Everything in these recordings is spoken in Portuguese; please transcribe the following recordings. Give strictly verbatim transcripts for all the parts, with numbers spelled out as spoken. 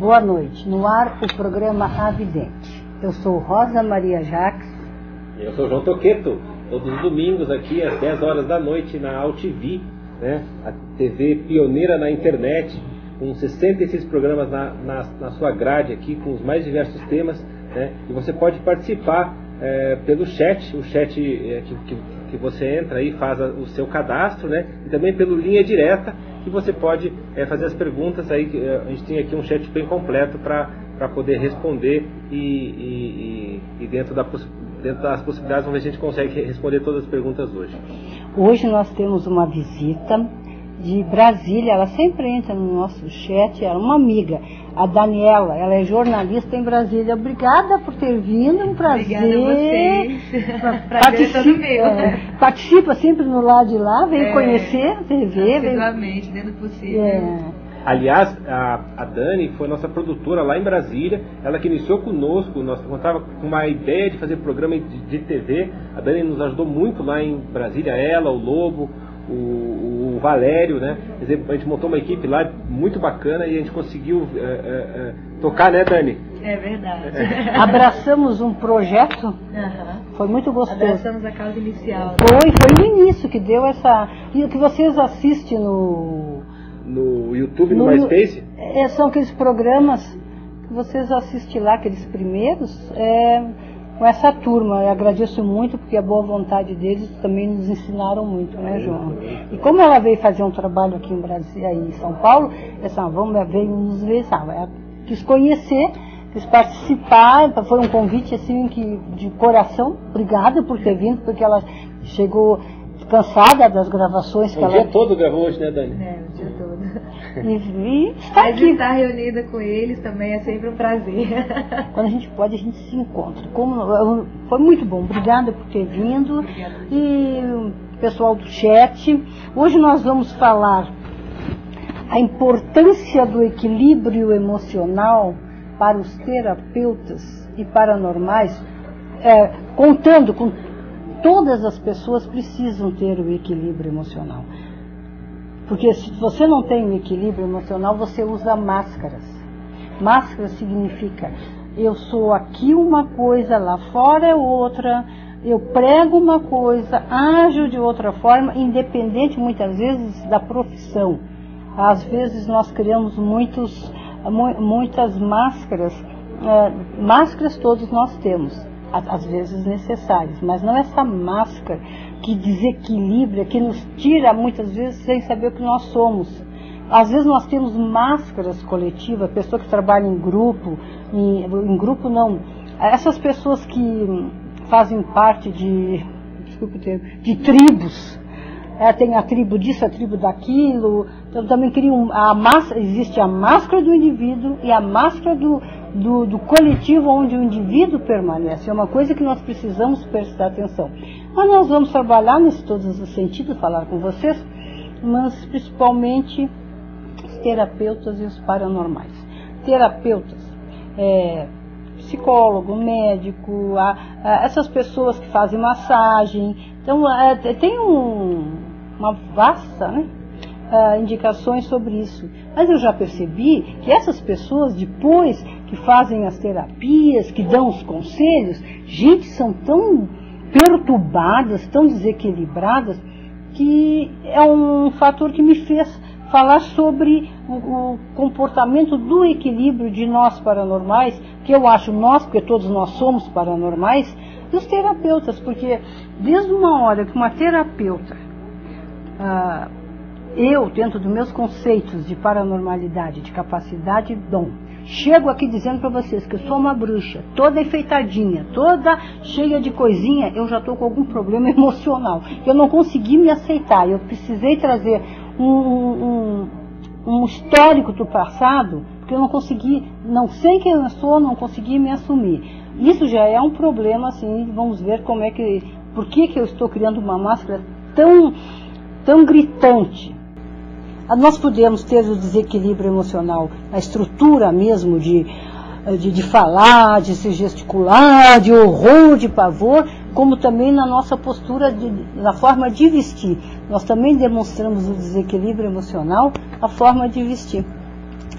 Boa noite. No ar, o programa Avidente. Eu sou Rosa Maria Jacques. Eu sou João Toqueto. Todos os domingos aqui às dez horas da noite na A U T V, né? A T V pioneira na internet, com sessenta e seis programas na, na, na sua grade aqui, com os mais diversos temas, né? E você pode participar é, pelo chat, o chat é, que, que, que você entra aí, faz a, o seu cadastro, né? E também pelo linha direta, que você pode é, fazer as perguntas aí. A gente tem aqui um chat bem completo para para poder responder e, e, e, e dentro, da, dentro das possibilidades, vamos ver se a gente consegue responder todas as perguntas hoje. Hoje nós temos uma visita de Brasília, ela sempre entra no nosso chat, ela é uma amiga, a Daniela, ela é jornalista em Brasília. Obrigada por ter vindo, um prazer. Obrigada a vocês. Prazer é todo meu. É, participa sempre no lado de lá, veio é, conhecer a T V. Assiduamente, dentro do possível. É. Aliás, a, a Dani foi nossa produtora lá em Brasília, ela que iniciou conosco, nós contava com uma ideia de fazer programa de, de T V, a Dani nos ajudou muito lá em Brasília, ela, o Lobo, o, o Valério, né? Quer dizer, a gente montou uma equipe lá muito bacana e a gente conseguiu é, é, é, tocar, né, Dani? É verdade. É. Abraçamos um projeto, uhum. Foi muito gostoso. Abraçamos a causa inicial. Foi, foi o início que deu essa... E o que vocês assistem no... No YouTube, no, no MySpace? É, são aqueles programas que vocês assistem lá, aqueles primeiros, é, com essa turma. Eu agradeço muito, porque a boa vontade deles também nos ensinaram muito, né, João? E como ela veio fazer um trabalho aqui em Brasília, aí em São Paulo, essa, vamos, veio nos ver, sabe? Ela quis conhecer, quis participar, foi um convite assim que, de coração. Obrigada por ter vindo, porque ela chegou cansada das gravações que o ela... O dia todo gravou hoje, né, Dani? É, o dia todo. E, e está Mas aqui. estar reunida com eles também é sempre um prazer. Quando a gente pode, a gente se encontra. Como, foi muito bom. Obrigada por ter vindo. Obrigada. E o pessoal do chat. Hoje nós vamos falar a importância do equilíbrio emocional para os terapeutas e paranormais, é, contando com todas as pessoas precisam ter o equilíbrio emocional. Porque se você não tem o equilíbrio emocional, você usa máscaras. Máscara significa, eu sou aqui uma coisa, lá fora é outra, eu prego uma coisa, ajo de outra forma, independente muitas vezes da profissão. Às vezes nós criamos muitos, muitas máscaras, é, máscaras todos nós temos, às vezes necessárias, mas não essa máscara que desequilibra, que nos tira muitas vezes sem saber o que nós somos. Às vezes nós temos máscaras coletivas, pessoa que trabalha em grupo, em, em grupo não, essas pessoas que fazem parte de, desculpe o termo, de tribos, é, tem a tribo disso, a tribo daquilo, então também criam a máscara, existe a máscara do indivíduo e a máscara do Do, do coletivo onde o indivíduo permanece. É uma coisa que nós precisamos prestar atenção. Mas nós vamos trabalhar nesse todos os sentidos, falar com vocês, mas principalmente os terapeutas e os paranormais. Terapeutas, é, psicólogo, médico, a, a, essas pessoas que fazem massagem. Então, é, tem um, uma vasta, né? Uh, indicações sobre isso. Mas eu já percebi que essas pessoas, depois que fazem as terapias, que dão os conselhos, gente, são tão perturbadas, tão desequilibradas, que é um fator que me fez falar sobre o, o comportamento do equilíbrio de nós paranormais, que eu acho nós, porque todos nós somos paranormais, dos terapeutas, porque desde uma hora que uma terapeuta... Uh, eu, dentro dos meus conceitos de paranormalidade, de capacidade, dom, chego aqui dizendo para vocês que eu sou uma bruxa, toda enfeitadinha, toda cheia de coisinha, eu já estou com algum problema emocional. Eu não consegui me aceitar, eu precisei trazer um, um, um histórico do passado, porque eu não consegui, não sei quem eu sou, não consegui me assumir. Isso já é um problema, assim, vamos ver como é que, por que que eu estou criando uma máscara tão, tão gritante. Nós podemos ter o desequilíbrio emocional, a estrutura mesmo de, de, de falar, de se gesticular, de horror, de pavor, como também na nossa postura, de, na forma de vestir. Nós também demonstramos o desequilíbrio emocional, a forma de vestir.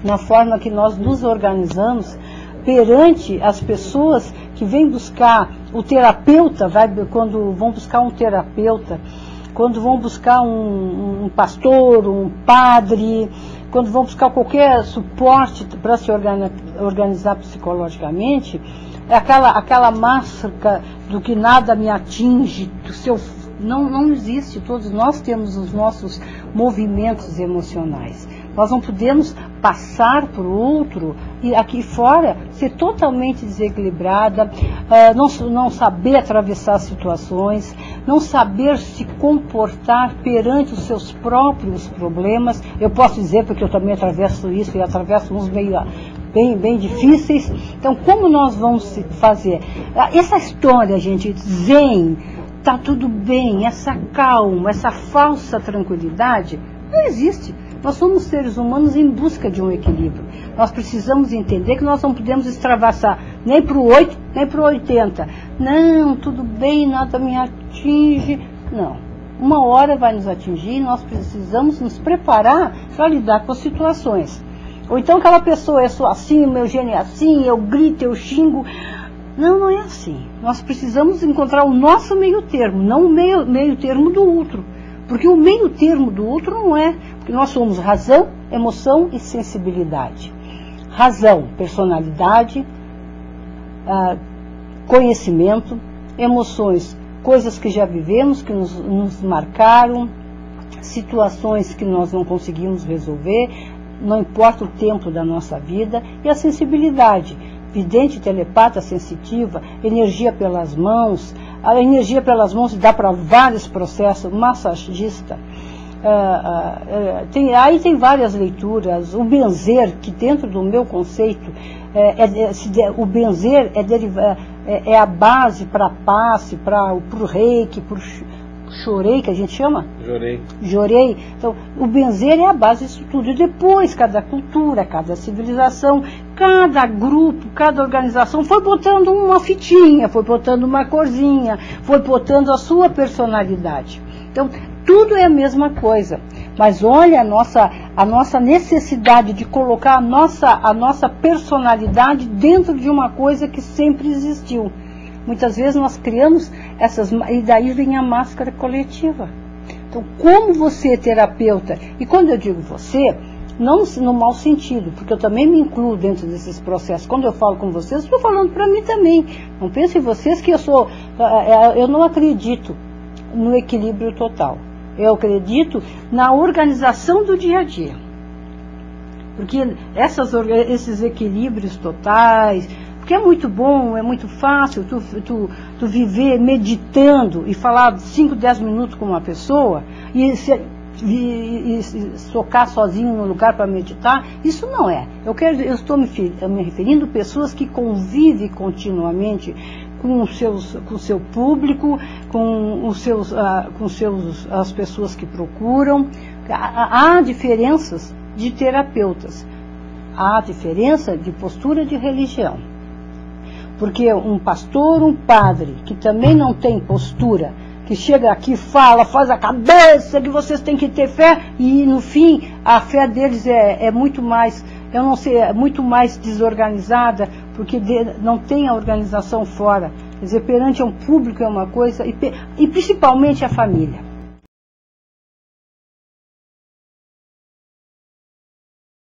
na forma que nós nos organizamos perante as pessoas que vêm buscar o terapeuta, vai, quando vão buscar um terapeuta, quando vão buscar um, um pastor, um padre, quando vão buscar qualquer suporte para se organizar psicologicamente, é aquela, aquela máscara do que nada me atinge, do seu, não, não existe. Todos nós temos os nossos movimentos emocionais. Nós não podemos passar para o outro e aqui fora ser totalmente desequilibrada, uh, não, não saber atravessar situações, não saber se comportar perante os seus próprios problemas. Eu posso dizer porque eu também atravesso isso e atravesso uns meio bem, bem difíceis. Então, como nós vamos fazer? Essa história, gente, zen, tá tudo bem, essa calma, essa falsa tranquilidade, não existe. Nós somos seres humanos em busca de um equilíbrio. Nós precisamos entender que nós não podemos extravasar nem para o oito, nem para o oitenta. Não, tudo bem, nada me atinge. Não. Uma hora vai nos atingir e nós precisamos nos preparar para lidar com as situações. Ou então aquela pessoa, eu sou assim, o meu gênio é assim, eu grito, eu xingo. Não, não é assim. Nós precisamos encontrar o nosso meio termo, não o meio, meio termo do outro. Porque o meio termo do outro não é, porque nós somos razão, emoção e sensibilidade. Razão, personalidade, ah, conhecimento, emoções, coisas que já vivemos, que nos, nos marcaram, situações que nós não conseguimos resolver, não importa o tempo da nossa vida, e a sensibilidade, vidente, telepata, sensitiva, energia pelas mãos. A energia pelas mãos dá para vários processos, massagista. Uh, uh, uh, tem, aí tem várias leituras. O benzer, que dentro do meu conceito, é, é, se de, o benzer é, deriva, é, é a base para a passe, para o reiki, para o chorei, que a gente chama? Jorei. Jorei. Então, o benzer é a base disso tudo. E depois, cada cultura, cada civilização, cada grupo, cada organização foi botando uma fitinha, foi botando uma corzinha, foi botando a sua personalidade. Então, tudo é a mesma coisa. Mas olha a nossa, a nossa necessidade de colocar a nossa, a nossa personalidade dentro de uma coisa que sempre existiu. Muitas vezes nós criamos essas, e daí vem a máscara coletiva. Então, como você é terapeuta, e quando eu digo você, não no mau sentido, porque eu também me incluo dentro desses processos. Quando eu falo com vocês, estou falando para mim também. Não pensem vocês que eu sou, eu não acredito no equilíbrio total. Eu acredito na organização do dia a dia. Porque essas, esses equilíbrios totais, porque é muito bom, é muito fácil tu, tu, tu viver meditando e falar cinco, dez minutos com uma pessoa e, se, e, e socar sozinho no lugar para meditar. Isso não é. Eu, quero, eu estou me, me referindo a pessoas que convivem continuamente com o seus, com o seu público, com, os seus, uh, com seus, as pessoas que procuram. Há, há diferenças de terapeutas. Há diferença de postura de religião. Porque um pastor, um padre, que também não tem postura, que chega aqui, fala, faz a cabeça, que vocês têm que ter fé, e no fim a fé deles é, é muito mais, eu não sei, é muito mais desorganizada, porque de, não tem a organização fora. Quer dizer, perante um público é uma coisa, e, e principalmente a família.